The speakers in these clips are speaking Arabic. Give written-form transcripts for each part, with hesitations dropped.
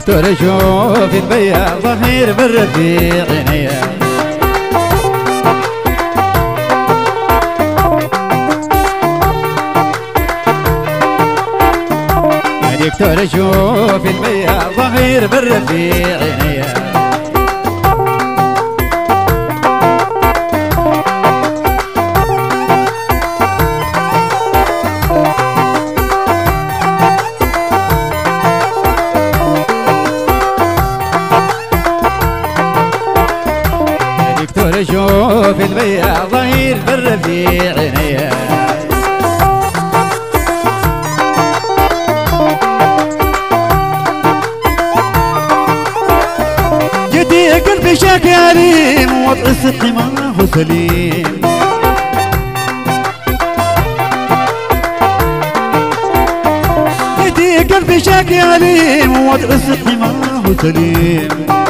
دكتور شوف البياض ظهير بالرفيع عينيا. يا دكتور شوف البياض ظهير بالرفيع عينيا. شوف البياض ظهير بالرفيع عينيا. جدي قلبي شاكي عليم وضع الصدق ما هو سليم. جدي قلبي شاكي عليم وضع الصدق ما هو سليم.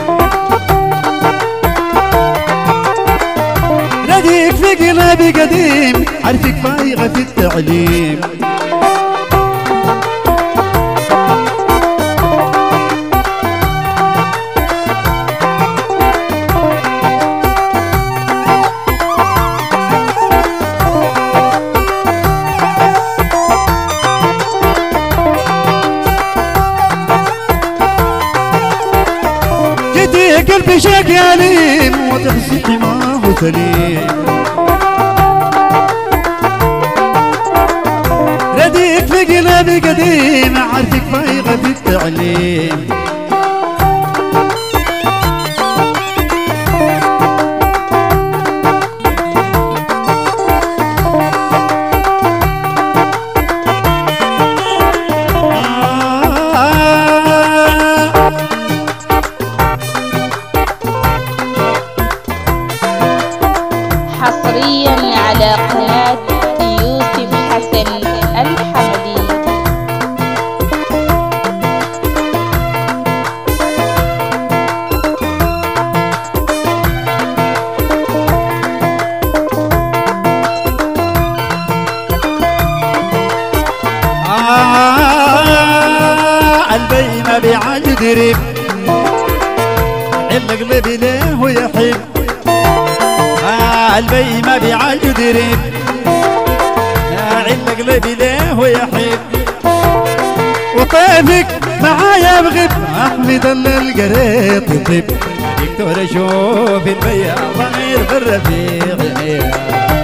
ناديك في قلبي قديم عارفك فايغة في التعليم. جدي قلبي شاكي عليم وتحسك ما هو سليم. رديك في قلبي قديم عارفك فايغة في التعليم. حصريا على قناة يوسف حسن الحمدي. قلبي ما بيعاد يدرب القلب ليه ويحب. قلبي ما بيعاد يدرب القلب ليه ويحب. وطيفك معايا بغب احمد الله القريط يطيب. دكتور شوف البياض ظهير بالرفيع عينيا.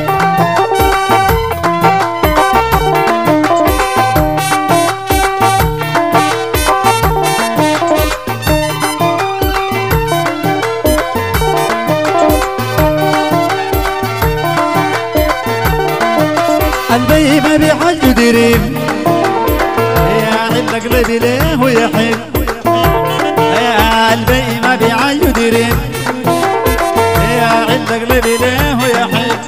قلبي ما بيعج دريم يا القلب ليه ويحب. يا قلبي ما بيعج دريم يا القلب ليه ويحب.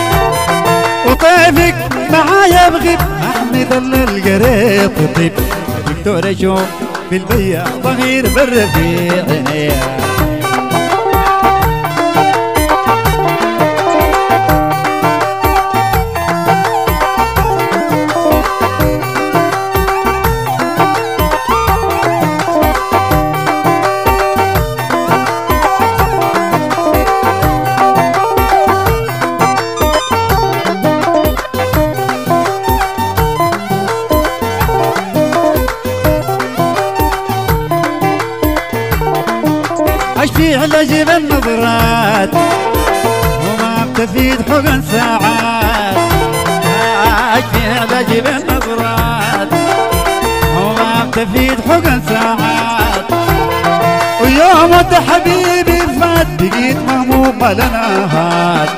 وطيفك معايا بغيب احمد الله القريط يطيب. دكتور شوف بالبياض ظهير بالرفيع عينيا. اشفي على جيب النظرات وما بتفيد حقن ساعات. اشفي على جيب النظرات وما بتفيد حقن ساعات. ويوم ود حبيبي فات بقيت مهمومة لنهات.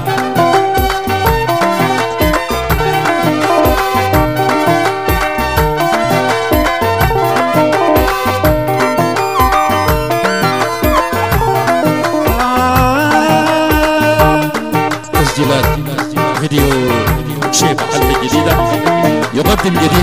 تسجيلات فيديو شيب حلقة جديدة يقدم جديد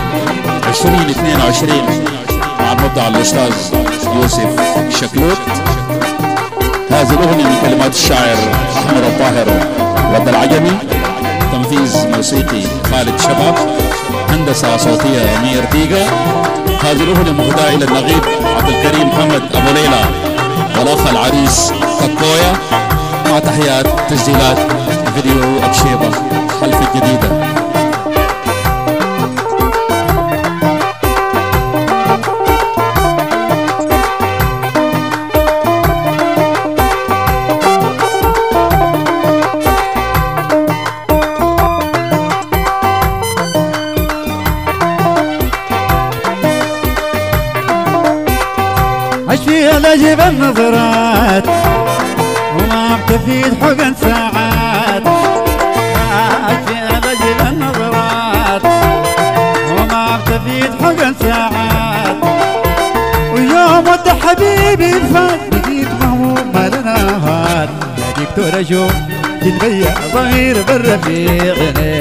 2022 مع المبدع الأستاذ يوسف شكلوت. هذه الأغنية من كلمات الشاعر أحمد الطاهر والعجمي. تنفيذ موسيقي خالد شباب، هندسة صوتية أمير ديقة. هذه الأغنية مهداة إلى النغيب عبد الكريم محمد أبو ليلى والأخ العريس كاكويا، مع تحيات تسجيلات فيديو أكشيبة خلف الجديدة. عشفي الأجيب النظرات وما بتفيد حقن ساعات. عشفي الأجيب النظرات وما بتفيد حقن ساعات. ويوم ود حبيبي فات بقيت مهموم ما لنا هات. يا دكتور أشوف البيع ضغير بالرفيق.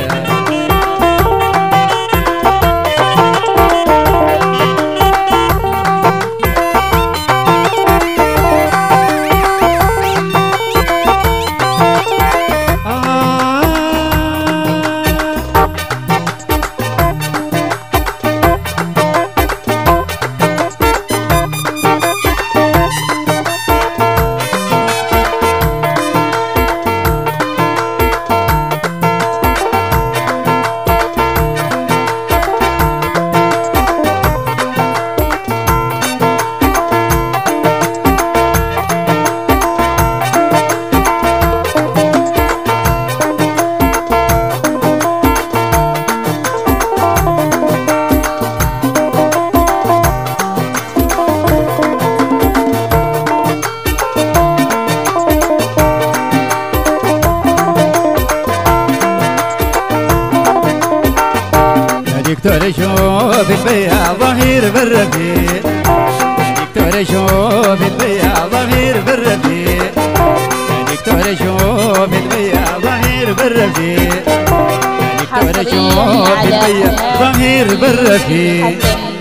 دكتور شوف البيع ظهير بالرفيق. دكتور شوف البيع ظهير بالرفيق. دكتور شوف البيع ظهير بالرفيق. دكتور شوف البيع ظهير بالرفيق.